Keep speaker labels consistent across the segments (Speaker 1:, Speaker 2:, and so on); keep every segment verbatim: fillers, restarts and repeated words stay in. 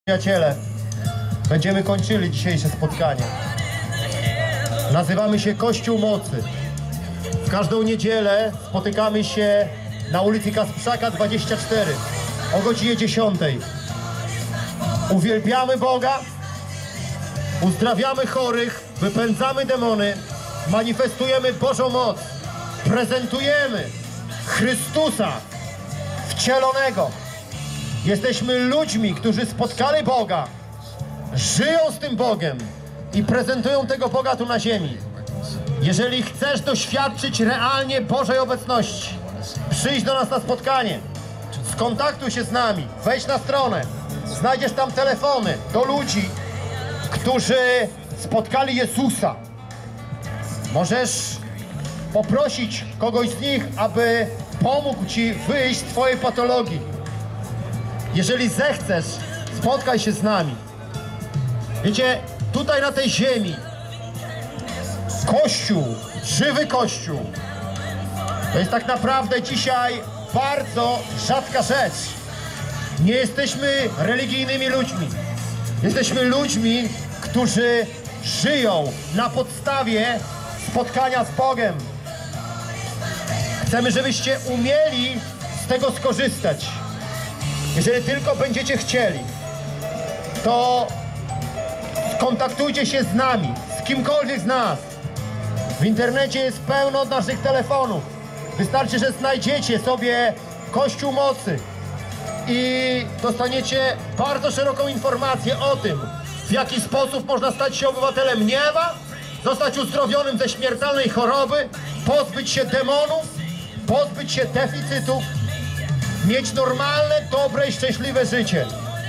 Speaker 1: Przyjaciele, będziemy kończyli dzisiejsze spotkanie. Nazywamy się Kościół Mocy. W każdą niedzielę spotykamy się na ulicy Kasprzaka dwadzieścia cztery o godzinie dziesiątej. Uwielbiamy Boga, uzdrawiamy chorych, wypędzamy demony, manifestujemy Bożą moc, prezentujemy Chrystusa wcielonego. Jesteśmy ludźmi, którzy spotkali Boga, żyją z tym Bogiem i prezentują tego Boga tu na ziemi. Jeżeli chcesz doświadczyć realnie Bożej obecności, przyjdź do nas na spotkanie, skontaktuj się z nami, wejdź na stronę, znajdziesz tam telefony do ludzi, którzy spotkali Jezusa. Możesz poprosić kogoś z nich, aby pomógł ci wyjść z twojej patologii. Jeżeli zechcesz, spotkaj się z nami. Wiecie, tutaj na tej ziemi Kościół, żywy Kościół, to jest tak naprawdę dzisiaj bardzo rzadka rzecz. Nie jesteśmy religijnymi ludźmi. Jesteśmy ludźmi, którzy żyją na podstawie spotkania z Bogiem. Chcemy, żebyście umieli z tego skorzystać. Jeżeli tylko będziecie chcieli, to skontaktujcie się z nami, z kimkolwiek z nas. W internecie jest pełno naszych telefonów. Wystarczy, że znajdziecie sobie Kościół Mocy i dostaniecie bardzo szeroką informację o tym, w jaki sposób można stać się obywatelem nieba, zostać uzdrowionym ze śmiertelnej choroby, pozbyć się demonów, pozbyć się deficytów, mieć normalne, dobre i szczęśliwe życie.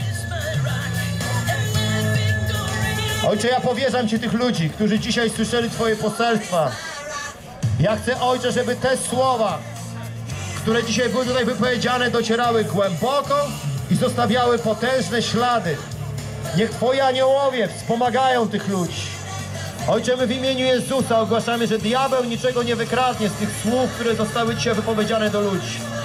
Speaker 1: Ojcze, ja powierzam Ci tych ludzi, którzy dzisiaj słyszeli Twoje poselstwa. Ja chcę, Ojcze, żeby te słowa, które dzisiaj były tutaj wypowiedziane, docierały głęboko i zostawiały potężne ślady. Niech Twoi aniołowie wspomagają tych ludzi. Ojcze, my w imieniu Jezusa ogłaszamy, że diabeł niczego nie wykradnie z tych słów, które zostały dzisiaj wypowiedziane do ludzi.